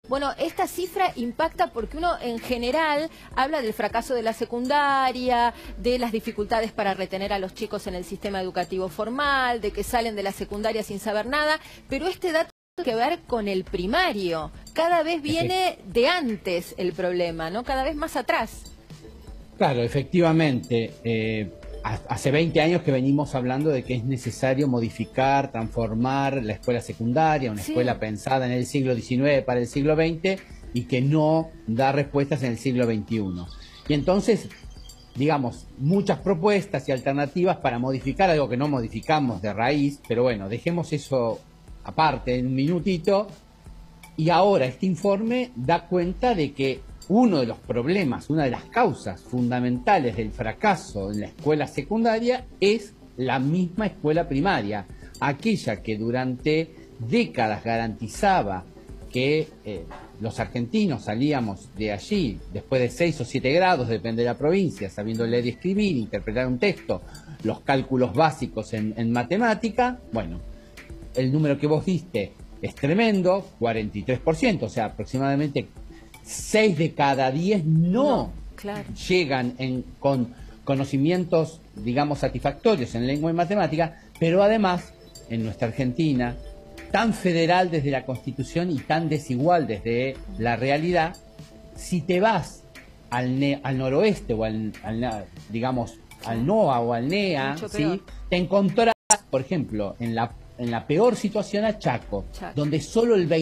Bueno, esta cifra impacta porque uno en general habla del fracaso de la secundaria, de las dificultades para retener a los chicos en el sistema educativo formal, de que salen de la secundaria sin saber nada, pero este dato tiene que ver con el primario. Cada vez viene de antes el problema, ¿no? Cada vez más atrás. Claro, efectivamente. Hace 20 años que venimos hablando de que es necesario modificar, transformar la escuela secundaria, una escuela pensada en el siglo XIX para el siglo XX y que no da respuestas en el siglo XXI. Y entonces, digamos, muchas propuestas y alternativas para modificar algo que no modificamos de raíz, pero bueno, dejemos eso aparte en un minutito. Y ahora este informe da cuenta de que uno de los problemas, una de las causas fundamentales del fracaso en la escuela secundaria es la misma escuela primaria, aquella que durante décadas garantizaba que los argentinos salíamos de allí después de 6 o 7 grados, depende de la provincia, sabiendo leer y escribir, interpretar un texto, los cálculos básicos en matemática. Bueno, el número que vos diste es tremendo, 43%, o sea, aproximadamente 6 de cada 10 no llegan con conocimientos, digamos, satisfactorios en lengua y matemática, pero además, en nuestra Argentina, tan federal desde la Constitución y tan desigual desde la realidad, si te vas al noroeste o digamos, al NOA o al NEA, ¿sí? Te encontrás, por ejemplo, en la peor situación a Chaco, donde solo el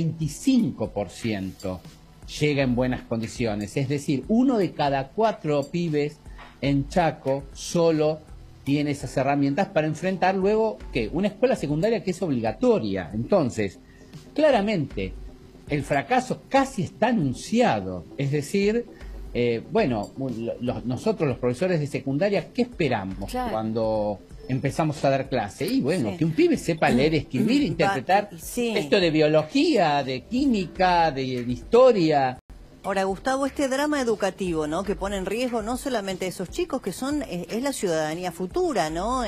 25% llega en buenas condiciones. Es decir, 1 de cada 4 pibes en Chaco solo tiene esas herramientas para enfrentar luego, ¿qué? Una escuela secundaria que es obligatoria. Entonces, claramente, el fracaso casi está anunciado. Es decir, bueno, nosotros los profesores de secundaria, ¿qué esperamos cuando empezamos a dar clase? Y bueno, que un pibe sepa leer, escribir, interpretar texto de biología, de química, de historia. Ahora, Gustavo, este drama educativo, ¿no?, que pone en riesgo no solamente a esos chicos, que es la ciudadanía futura, ¿no?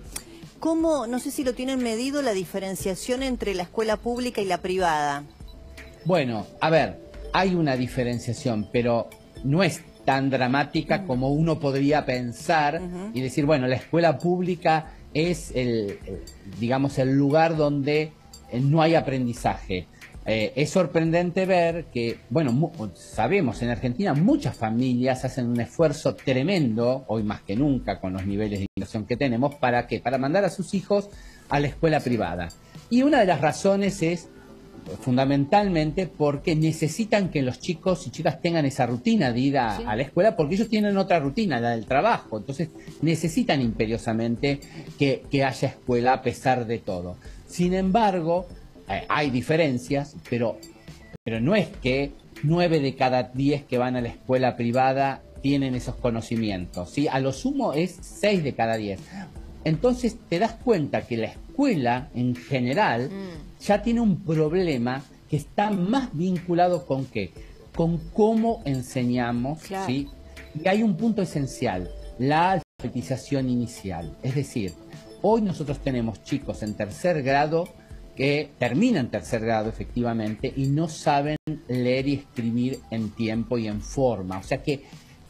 ¿Cómo, no sé si lo tienen medido, la diferenciación entre la escuela pública y la privada? Bueno, a ver, hay una diferenciación, pero no es tan dramática como uno podría pensar y decir, bueno, la escuela pública es digamos, el lugar donde no hay aprendizaje. Es sorprendente ver que, bueno, sabemos, en Argentina muchas familias hacen un esfuerzo tremendo, hoy más que nunca con los niveles de inversión que tenemos, ¿para qué? Para mandar a sus hijos a la escuela privada. Y una de las razones es fundamentalmente porque necesitan que los chicos y chicas tengan esa rutina de ir a la escuela, porque ellos tienen otra rutina, la del trabajo. Entonces necesitan imperiosamente que haya escuela a pesar de todo. Sin embargo, hay diferencias, pero no es que 9 de cada 10 que van a la escuela privada tienen esos conocimientos, ¿sí? A lo sumo es 6 de cada 10. Entonces te das cuenta que la escuela en general ya tiene un problema que está más vinculado con ¿qué? Con cómo enseñamos, ¿sí? Y hay un punto esencial, la alfabetización inicial. Es decir, hoy nosotros tenemos chicos en tercer grado que terminan tercer grado efectivamente y no saben leer y escribir en tiempo y en forma. O sea que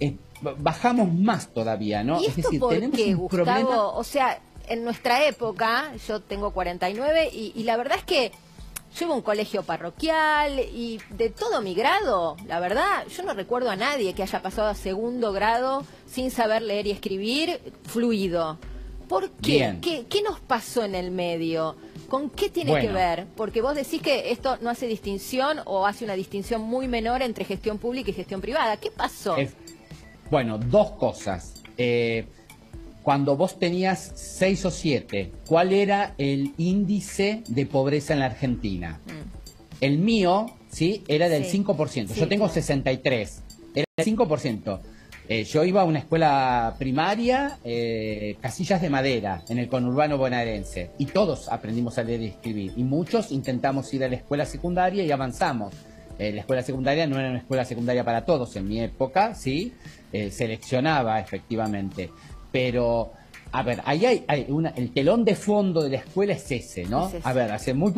bajamos más todavía, ¿no? ¿Y esto es decir, por tenemos qué, un Gustavo? problema. O sea, en nuestra época, yo tengo 49 y la verdad es que yo iba a un colegio parroquial y de todo mi grado, la verdad, yo no recuerdo a nadie que haya pasado a segundo grado sin saber leer y escribir fluido. ¿Por qué? ¿Qué nos pasó en el medio? ¿Con qué tiene que ver? Porque vos decís que esto no hace distinción o hace una distinción muy menor entre gestión pública y gestión privada. ¿Qué pasó? Bueno, dos cosas. Cuando vos tenías 6 o 7, ¿cuál era el índice de pobreza en la Argentina? El mío, ¿sí? Era del 5%. Yo tengo 63. Era del 5%. Yo iba a una escuela primaria, Casillas de Madera, en el conurbano bonaerense, y todos aprendimos a leer y escribir, y muchos intentamos ir a la escuela secundaria y avanzamos. La escuela secundaria no era una escuela secundaria para todos en mi época, sí, seleccionaba efectivamente, pero A ver, ahí el telón de fondo de la escuela es ese, ¿no? Es ese. A ver, hace muy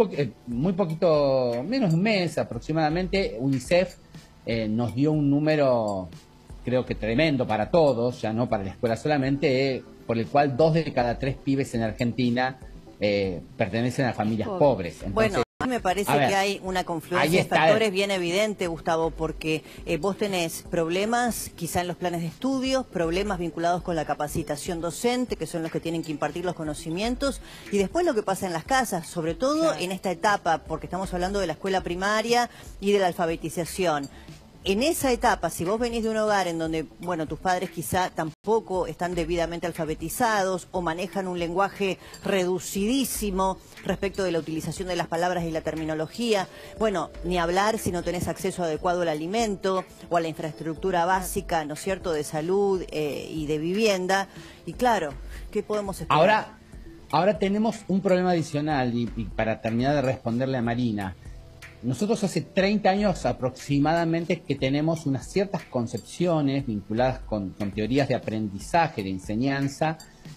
poquito, menos de un mes aproximadamente, UNICEF nos dio un número, creo que tremendo para todos, ya no para la escuela solamente, por el cual 2 de cada 3 pibes en Argentina pertenecen a familias pobres. Entonces, bueno, a mí me parece que hay una confluencia de factores bien evidente, Gustavo, porque vos tenés problemas quizá en los planes de estudios, problemas vinculados con la capacitación docente, que son los que tienen que impartir los conocimientos, y después lo que pasa en las casas, sobre todo en esta etapa, porque estamos hablando de la escuela primaria y de la alfabetización. En esa etapa, si vos venís de un hogar en donde, bueno, tus padres quizá tampoco están debidamente alfabetizados o manejan un lenguaje reducidísimo respecto de la utilización de las palabras y la terminología, bueno, ni hablar si no tenés acceso adecuado al alimento o a la infraestructura básica, ¿no es cierto?, de salud y de vivienda. Y claro, ¿qué podemos esperar? Ahora tenemos un problema adicional y para terminar de responderle a Marina. Nosotros hace 30 años aproximadamente que tenemos unas ciertas concepciones vinculadas con teorías de aprendizaje, de enseñanza,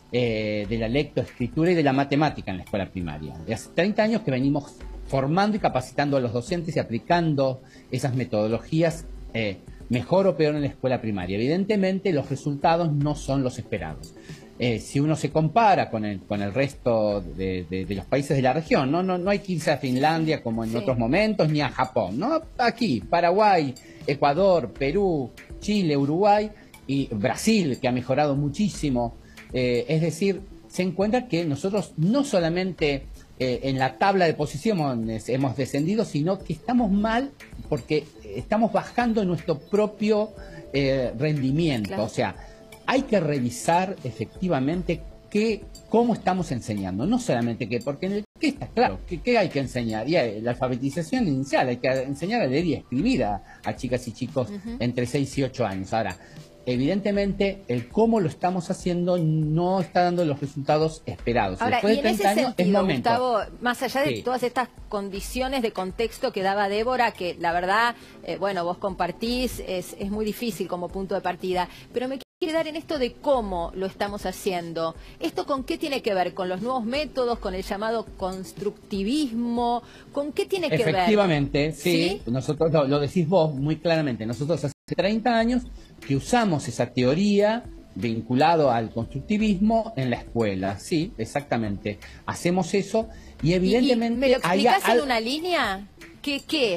de la lectoescritura y de la matemática en la escuela primaria. De hace 30 años que venimos formando y capacitando a los docentes y aplicando esas metodologías mejor o peor en la escuela primaria. Evidentemente los resultados no son los esperados. Si uno se compara con el resto de los países de la región, no hay que irse a Finlandia como en otros momentos, ni a Japón, ¿no? Aquí, Paraguay, Ecuador, Perú, Chile, Uruguay y Brasil, que ha mejorado muchísimo. Es decir, se encuentra que nosotros no solamente en la tabla de posiciones hemos descendido, sino que estamos mal porque estamos bajando nuestro propio rendimiento. Claro. O sea, hay que revisar efectivamente cómo estamos enseñando, no solamente porque en el que está claro, ¿qué hay que enseñar? Y la alfabetización inicial, hay que enseñar a leer y a escribir a chicas y chicos entre 6 y 8 años. Ahora, evidentemente, el cómo lo estamos haciendo no está dando los resultados esperados. Ahora, después y de en 30 ese años, sentido, es momento. Gustavo, más allá de todas estas condiciones de contexto que daba Débora, que la verdad, bueno, vos compartís, es muy difícil como punto de partida, pero me quiero quedar en esto de cómo lo estamos haciendo. ¿Esto con qué tiene que ver? ¿Con los nuevos métodos? ¿Con el llamado constructivismo? ¿Con qué tiene que ver? Efectivamente, sí. Nosotros lo decís vos muy claramente. Nosotros hace 30 años que usamos esa teoría vinculado al constructivismo en la escuela. Sí, exactamente. Hacemos eso y evidentemente... ¿Me lo explicás en una línea? ¿Qué es?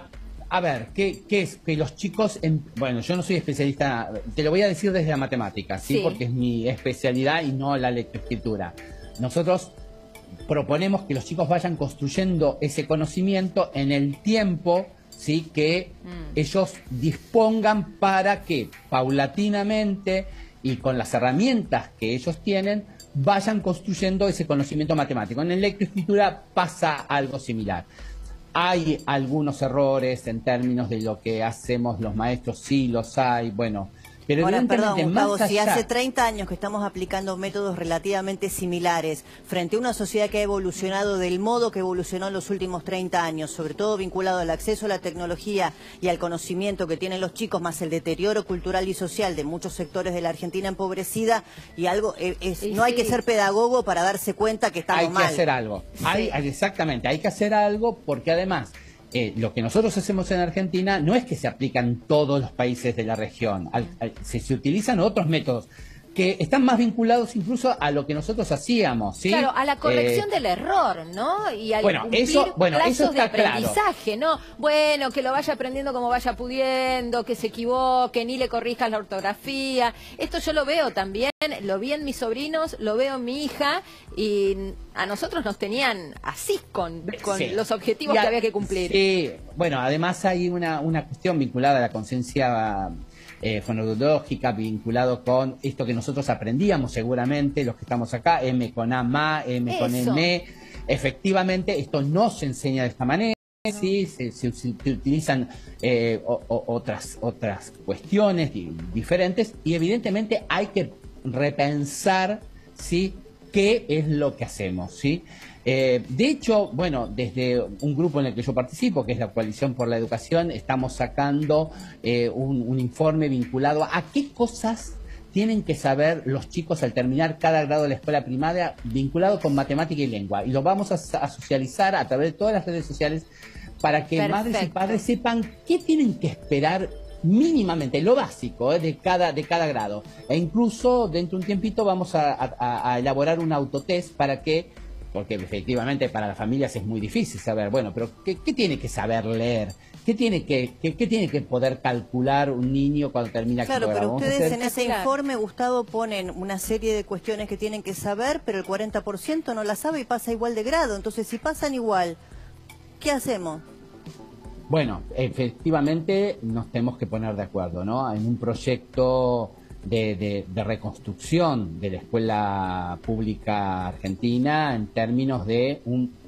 A ver, ¿qué es? Que los chicos... Bueno, yo no soy especialista, te lo voy a decir desde la matemática, ¿sí? Porque es mi especialidad y no la lectoescritura. Nosotros proponemos que los chicos vayan construyendo ese conocimiento en el tiempo, ¿sí? Que ellos dispongan para que paulatinamente y con las herramientas que ellos tienen vayan construyendo ese conocimiento matemático. En la lectoescritura pasa algo similar. Hay algunos errores en términos de lo que hacemos los maestros, sí los hay, bueno, pero ahora, perdón, Gustavo, más si allá... hace 30 años que estamos aplicando métodos relativamente similares frente a una sociedad que ha evolucionado del modo que evolucionó en los últimos 30 años, sobre todo vinculado al acceso a la tecnología y al conocimiento que tienen los chicos, más el deterioro cultural y social de muchos sectores de la Argentina empobrecida, y algo no hay que ser pedagogo para darse cuenta que estamos mal. Hay que hacer algo, exactamente, hay que hacer algo porque además... lo que nosotros hacemos en Argentina no es que se aplican en todos los países de la región, se utilizan otros métodos que están más vinculados incluso a lo que nosotros hacíamos, ¿sí? Claro, a la corrección del error, ¿no? Y al cumplir plazos de aprendizaje, ¿no? Bueno, que lo vaya aprendiendo como vaya pudiendo, que se equivoque, ni le corrijas la ortografía. Esto yo lo veo también, lo vi en mis sobrinos, lo veo en mi hija, y a nosotros nos tenían así con los objetivos que había que cumplir. Sí, bueno, además hay una cuestión vinculada a la conciencia fonológica, vinculado con esto que nosotros aprendíamos seguramente, los que estamos acá, M con A, ma, M con M. Efectivamente, esto no se enseña de esta manera. Sí, se utilizan otras cuestiones diferentes y evidentemente hay que repensar, ¿sí?, qué es lo que hacemos, ¿sí? De hecho, bueno, desde un grupo en el que yo participo, que es la Coalición por la Educación, estamos sacando un informe vinculado a qué cosas tienen que saber los chicos al terminar cada grado de la escuela primaria vinculado con matemática y lengua. Y lo vamos a socializar a través de todas las redes sociales para que madres y padres sepan qué tienen que esperar mínimamente, lo básico de cada grado. E incluso dentro de un tiempito vamos a elaborar un autotest para que, porque efectivamente para las familias es muy difícil saber, bueno, pero ¿qué tiene que saber leer? ¿Qué tiene que poder calcular un niño cuando termina el Claro, pero ustedes en ese Claro. informe, Gustavo, ponen una serie de cuestiones que tienen que saber, pero el 40% no la sabe y pasa igual de grado. Entonces, si pasan igual, ¿qué hacemos? Bueno, efectivamente nos tenemos que poner de acuerdo, ¿no? En un proyecto de reconstrucción de la escuela pública argentina en términos de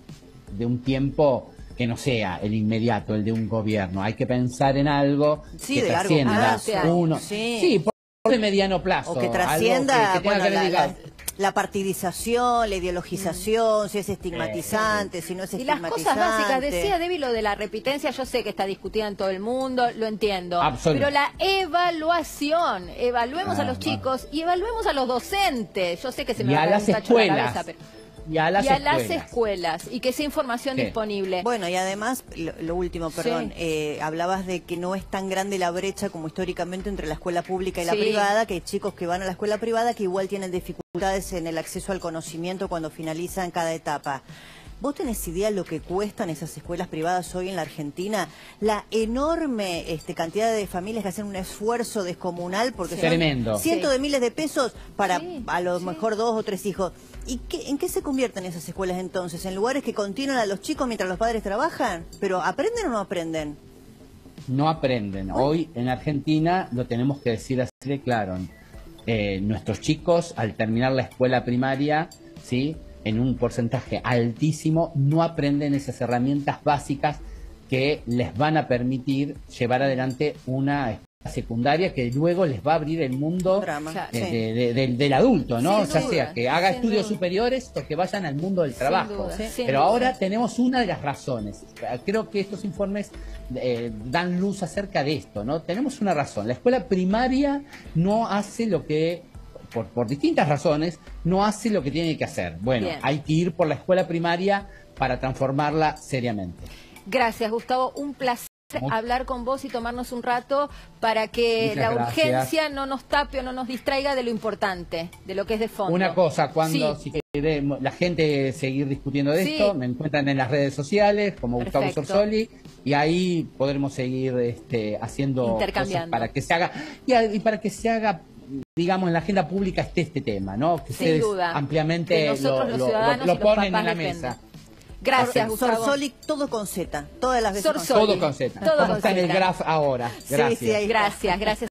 un tiempo que no sea el inmediato, el de un gobierno. Hay que pensar en algo que De largo trascienda plazo. Sí, por de mediano plazo. O que algo trascienda que tenga bueno, que ver, diga, la partidización, la ideologización, si es estigmatizante, si no es Y las estigmatizante. cosas básicas, decía Debbie, lo de la repitencia, yo sé que está discutida en todo el mundo, lo entiendo. Absoluto. Pero la evaluación, evaluemos a los chicos y evaluemos a los docentes. Yo sé que se me y va a a caer las un tacho en la escuelas. cabeza, pero... Y a las escuelas, y que sea información Sí. disponible. Bueno, y además, lo último, perdón, hablabas de que no es tan grande la brecha como históricamente entre la escuela pública y la Sí. privada, que hay chicos que van a la escuela privada que igual tienen dificultades en el acceso al conocimiento cuando finalizan cada etapa. ¿Vos tenés idea de lo que cuestan esas escuelas privadas hoy en la Argentina? La enorme cantidad de familias que hacen un esfuerzo descomunal porque son Tremendo. cientos Sí. de miles de pesos para Sí, a lo sí. mejor 2 o 3 hijos. ¿Y en qué se convierten esas escuelas entonces? ¿En lugares que continúan a los chicos mientras los padres trabajan? ¿Pero aprenden o no aprenden? No aprenden. Hoy en Argentina, lo tenemos que decir así de claro, nuestros chicos al terminar la escuela primaria, ¿sí?, en un porcentaje altísimo, no aprenden esas herramientas básicas que les van a permitir llevar adelante una escuela secundaria que luego les va a abrir el mundo Drama. Sí. del adulto, ¿no? Sin Ya duda, sea que haga sin estudios duda. superiores o que vayan al mundo del trabajo. duda, sin Pero duda. ahora tenemos una de las razones. Creo que estos informes dan luz acerca de esto, ¿no? Tenemos una razón. La escuela primaria no hace lo que, por distintas razones, no hace lo que tiene que hacer. Bueno, Bien. hay que ir por la escuela primaria para transformarla seriamente. Gracias, Gustavo. Un placer hablar con vos y tomarnos un rato para que Muchas la gracias. urgencia no nos tape o no nos distraiga de lo importante, de lo que es de fondo. Una cosa, cuando Sí. si queremos la gente seguir discutiendo de Sí. esto, me encuentran en las redes sociales como Gustavo Perfecto. Sorsoli y ahí podremos seguir haciendo cosas Intercambiando. para que se haga y para que se haga, digamos, en la agenda pública esté este tema, ¿no? Que Sin ustedes duda. ampliamente De nosotros, los ciudadanos, y lo los ponen papás en la dependen. mesa. Gracias, Gustavo. Sorsoli, todo con Z, todas las veces con Z. Sorsoli. Todo con Z. Todo ¿Cómo con está en el Z. graph ahora? Sí, Gracias. sí, ahí está. Gracias.